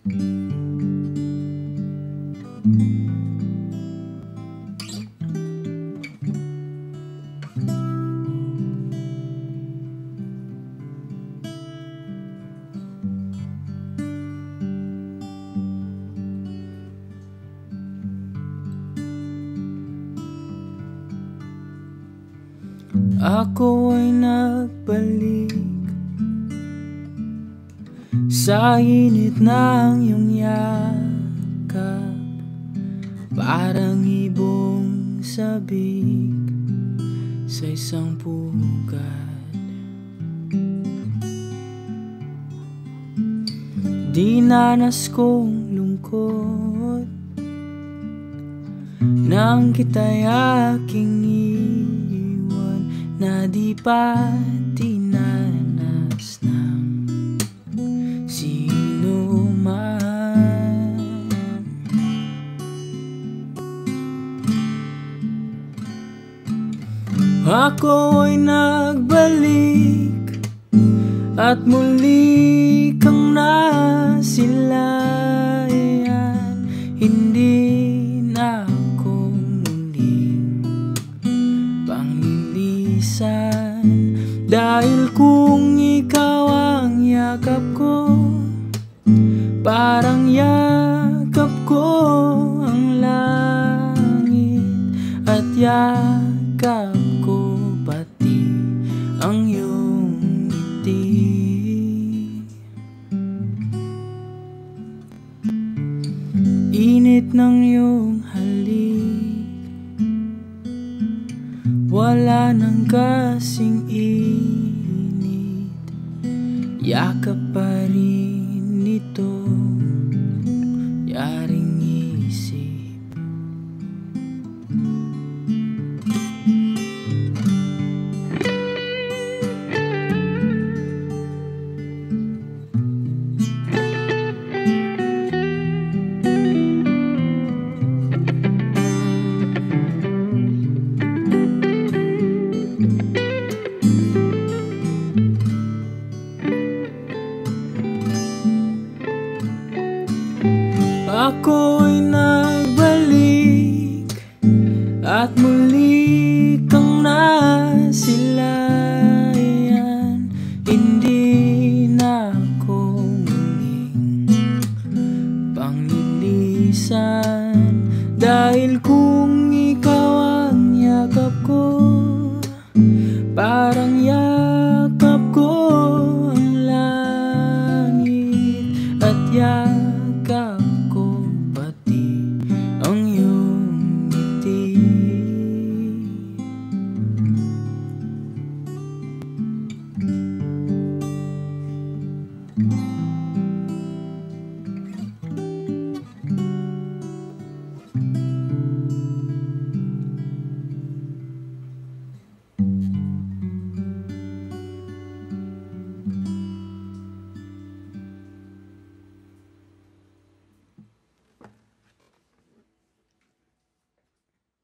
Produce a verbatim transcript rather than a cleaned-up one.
Ako ay nagbalik sa init ng iyong yakap, parang ibong sabik sa isang pugad. Dinanas kong lungkot nang kita'y aking iwan, na di pa dinanas ng sino man. Ako'y nagbalik at muli kang nasilayan, hindi na ako muling panglilisan, dahil kung ikaw ang yakap ko, parang yakap ko ang langit, at yakap ko pati ang iyong ngiti. Init ng iyong halik, wala nang kasing init, yakap pa rin nito yaring isip. Ako'y nagbalik at muli kang nasilayan, hindi na ako muling panglilisan, dahil kung ikaw ang yakap ko, parang yakap ko ang langit, at yakap